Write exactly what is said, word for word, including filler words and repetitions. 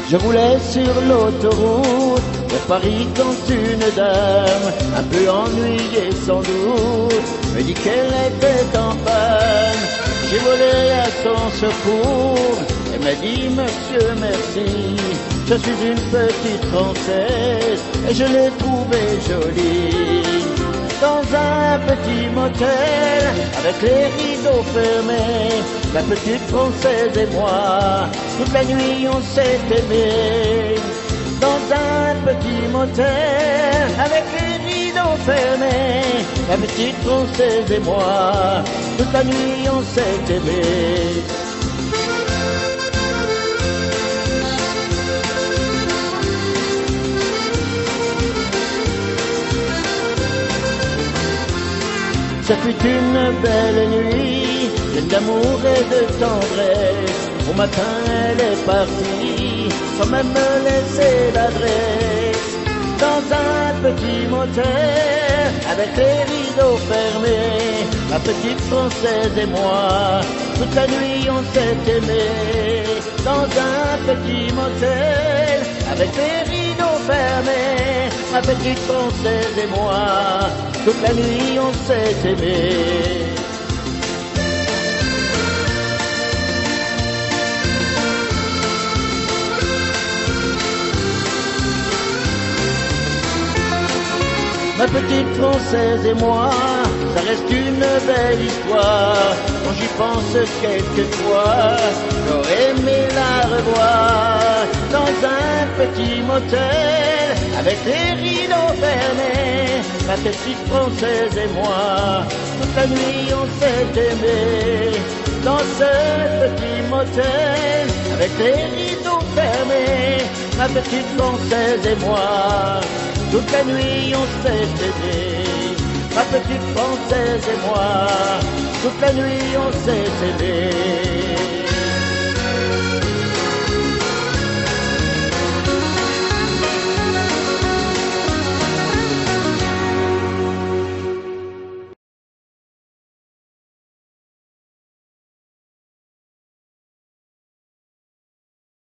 Je roulais sur l'autoroute de Paris quand une dame, un peu ennuyée sans doute, me dit qu'elle était en panne. J'ai volé à son secours et m'a dit monsieur merci, je suis une petite Française et je l'ai trouvée jolie. Dans un petit motel avec les rideaux fermés, la petite Française et moi, toute la nuit on s'est aimé. Dans un petit motel avec les rideaux fermés, la petite Française et moi, toute la nuit on s'est aimé. Ça fut une belle nuit, pleine d'amour et de tendresse. Au matin elle est partie, sans même me laisser l'adresse. Dans un petit motel, avec les rideaux fermés, la petite Française et moi, toute la nuit on s'est aimé. Dans un petit motel, avec les rideaux fermés, la petite Française et moi, toute la nuit on s'est aimé. Ma petite Française et moi, ça reste une belle histoire. Quand j'y pense quelquefois, j'aurais aimé la revoir. Dans un petit motel, avec les rideaux fermés, ma petite Française et moi, toute la nuit on s'est aimé. Dans ce petit motel, avec les rideaux fermés, ma petite Française et moi, toute la nuit on s'est aimé. Ma petite Française et moi, toute la nuit on s'est aimé.